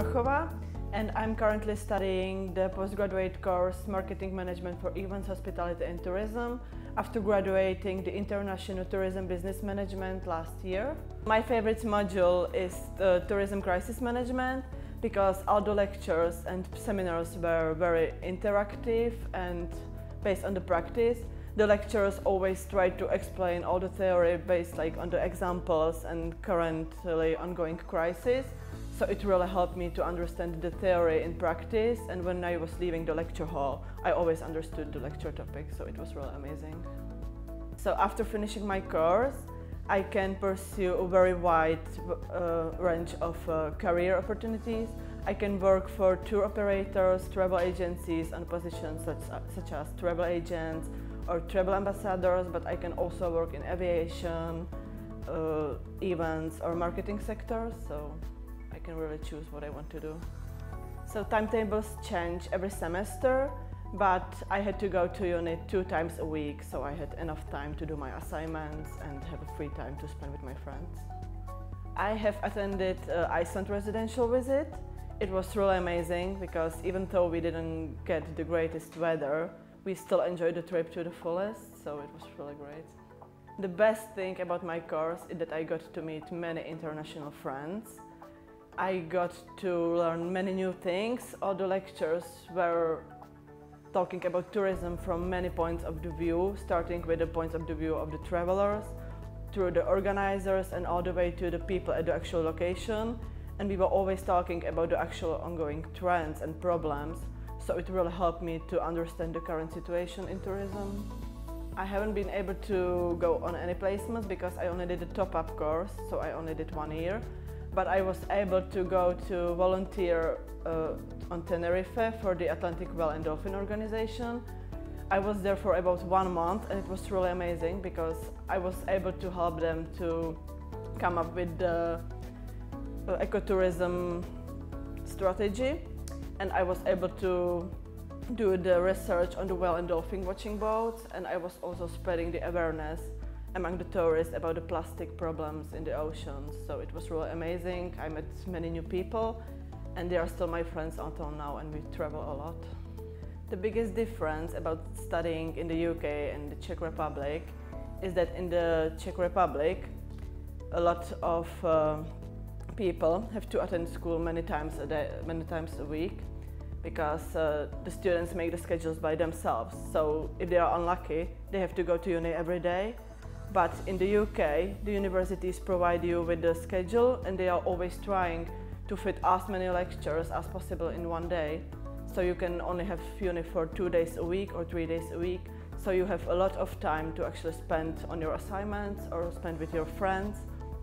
Vernochova, and I'm currently studying the postgraduate course Marketing Management for Events, Hospitality and Tourism after graduating the International Tourism Business Management last year. My favorite module is the Tourism Crisis Management because all the lectures and seminars were very interactive and based on the practice. The lecturers always try to explain all the theory based on the examples and currently ongoing crisis. So it really helped me to understand the theory in practice, and when I was leaving the lecture hall, I always understood the lecture topic, so it was really amazing. So after finishing my course, I can pursue a very wide range of career opportunities. I can work for tour operators, travel agencies on positions such as travel agents or travel ambassadors, but I can also work in aviation, events or marketing sectors, so I can really choose what I want to do. So timetables change every semester, but I had to go to uni 2 times a week, so I had enough time to do my assignments and have a free time to spend with my friends. I have attended Iceland residential visit. It was really amazing because even though we didn't get the greatest weather, we still enjoyed the trip to the fullest, so it was really great. The best thing about my course is that I got to meet many international friends. I got to learn many new things. All the lectures were talking about tourism from many points of the view, starting with the points of the view of the travelers, through the organizers and all the way to the people at the actual location. And we were always talking about the actual ongoing trends and problems. So it really helped me to understand the current situation in tourism. I haven't been able to go on any placements because I only did a top-up course, so I only did 1 year. But I was able to go to volunteer on Tenerife for the Atlantic Whale and Dolphin organization. I was there for about 1 month and it was really amazing because I was able to help them to come up with the ecotourism strategy, and I was able to do the research on the whale and dolphin watching boats, and I was also spreading the awareness among the tourists about the plastic problems in the oceans. So it was really amazing. I met many new people and they are still my friends until now, and we travel a lot. The biggest difference about studying in the UK and the Czech Republic is that in the Czech Republic a lot of people have to attend school many times a week because the students make the schedules by themselves. So if they are unlucky, they have to go to uni every day. But in the UK, the universities provide you with the schedule and they are always trying to fit as many lectures as possible in 1 day. So you can only have uni for 2 days a week or 3 days a week. So you have a lot of time to actually spend on your assignments or spend with your friends.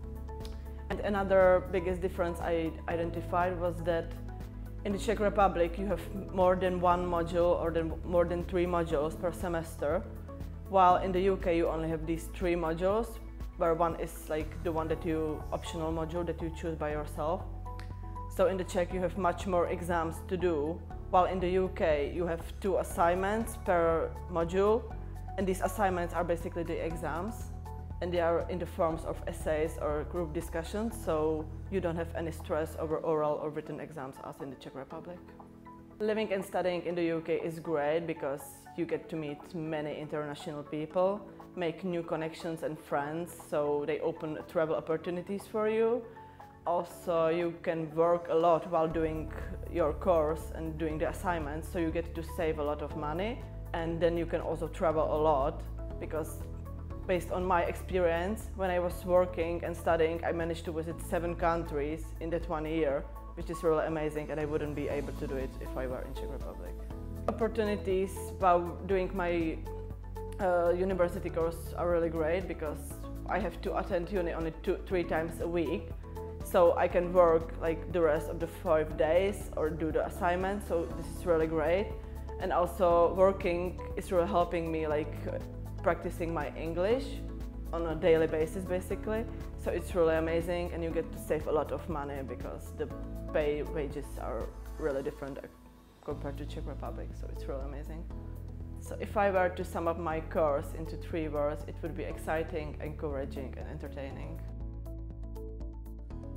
And another biggest difference I identified was that in the Czech Republic you have more than 1 module or more than 3 modules per semester, while in the UK you only have these 3 modules, where one is the one that optional module that you choose by yourself. So in the Czech you have much more exams to do, while in the UK you have 2 assignments per module, and these assignments are basically the exams, and they are in the forms of essays or group discussions, so you don't have any stress over oral or written exams as in the Czech Republic. Living and studying in the UK is great because you get to meet many international people, make new connections and friends, so they open travel opportunities for you. Also, you can work a lot while doing your course and doing the assignments, so you get to save a lot of money, and then you can also travel a lot because based on my experience, when I was working and studying, I managed to visit 7 countries in that 1 year, which is really amazing, and I wouldn't be able to do it if I were in Czech Republic. Opportunities while doing my university course are really great because I have to attend uni only 3 times a week, so I can work the rest of the 5 days or do the assignments, so this is really great. And also working is really helping me practicing my English on a daily basis basically, so it's really amazing, and you get to save a lot of money because the wages are really different compared to Czech Republic, so it's really amazing. So if I were to sum up my course into 3 words, it would be exciting, encouraging and entertaining.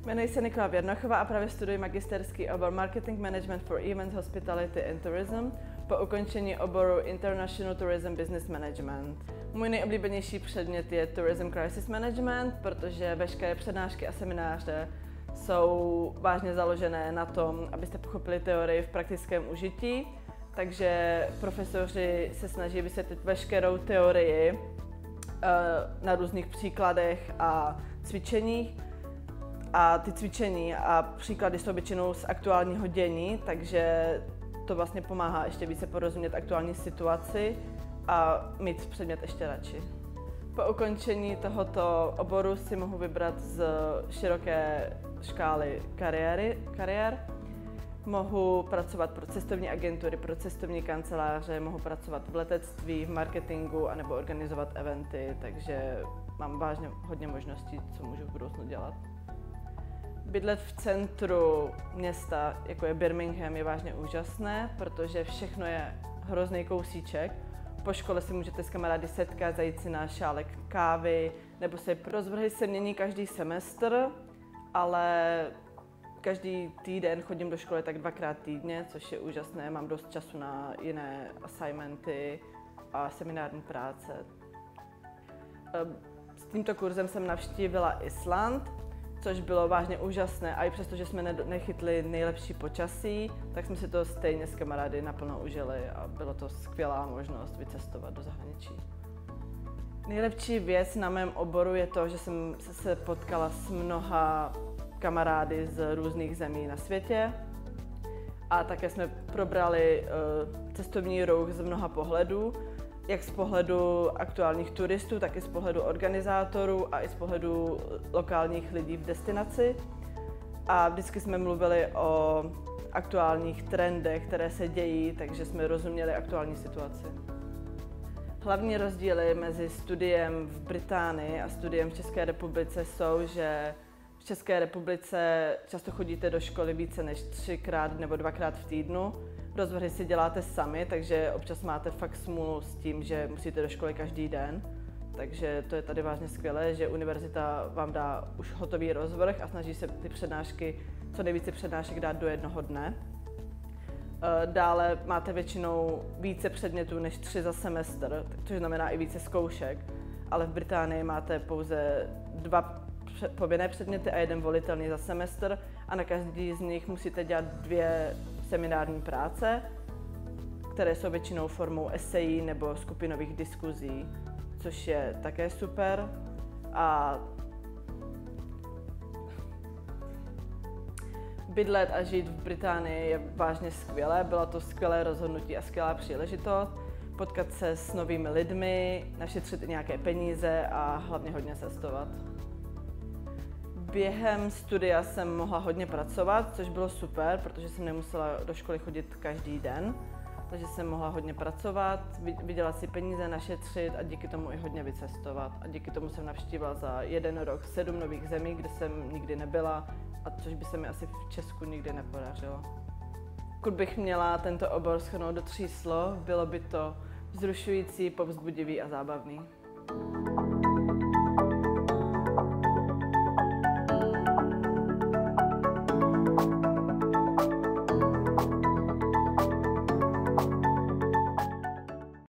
Jmenuji se Nikola Vernochova a právě studuji magisterský obor Marketing Management for Events, Hospitality and Tourism po ukončení oboru International Tourism Business Management. Můj nejoblíbenější předmět je Tourism Crisis Management, protože veškeré přednášky a semináře jsou vážně založené na tom, abyste pochopili teorii v praktickém užití, takže profesoři se snaží vysvětlit veškerou teorii na různých příkladech a cvičeních. A ty cvičení a příklady jsou většinou z aktuálního dění, takže to vlastně pomáhá ještě více porozumět aktuální situaci a mít předmět ještě radši. Po ukončení tohoto oboru si mohu vybrat z široké škály kariér. Mohu pracovat pro cestovní agentury, pro cestovní kanceláře, mohu pracovat v letectví, v marketingu anebo organizovat eventy, takže mám vážně hodně možností, co můžu v budoucnu dělat. Bydlet v centru města, jako je Birmingham, je vážně úžasné, protože všechno je hrozný kousíček. Po škole si můžete s kamarády setkat, zajít si na šálek kávy, nebo se rozvrhy se mění každý semestr, ale každý týden chodím do školy tak 2krát týdně, což je úžasné, mám dost času na jiné assignmenty a seminární práce. S tímto kurzem jsem navštívila Island, což bylo vážně úžasné a i přesto, že jsme nechytli nejlepší počasí, tak jsme si to stejně s kamarády naplno užili a bylo to skvělá možnost vycestovat do zahraničí. Nejlepší věc na mém oboru je to, že jsem se potkala s mnoha kamarády z různých zemí na světě a také jsme probrali cestovní ruch z mnoha pohledů, jak z pohledu aktuálních turistů, tak i z pohledu organizátorů a i z pohledu lokálních lidí v destinaci. A vždycky jsme mluvili o aktuálních trendech, které se dějí, takže jsme rozuměli aktuální situaci. Hlavní rozdíly mezi studiem v Británii a studiem v České republice jsou, že v České republice často chodíte do školy více než 3krát nebo 2krát v týdnu. Rozvrhy si děláte sami, takže občas máte fakt smůlu s tím, že musíte do školy každý den. Takže to je tady vážně skvělé, že univerzita vám dá už hotový rozvrh a snaží se ty přednášky, co nejvíce přednášek dát do jednoho dne. Dále máte většinou více předmětů než 3 za semestr, což znamená i více zkoušek, ale v Británii máte pouze 2 povinné předměty a 1 volitelný za semestr a na každý z nich musíte dělat 2 seminární práce, které jsou většinou formou esejí nebo skupinových diskuzí, což je také super. A bydlet a žít v Británii je vážně skvělé, bylo to skvělé rozhodnutí a skvělá příležitost potkat se s novými lidmi, našetřit nějaké peníze a hlavně hodně cestovat. Během studia jsem mohla hodně pracovat, což bylo super, protože jsem nemusela do školy chodit každý den, takže jsem mohla hodně pracovat, vydělat si peníze, našetřit a díky tomu i hodně vycestovat. A díky tomu jsem navštívila za 1 rok 7 nových zemí, kde jsem nikdy nebyla, a což by se mi asi v Česku nikdy nepodařilo. Pokud bych měla tento obor shrnout do 3 slov, bylo by to vzrušující, povzbudivý a zábavný.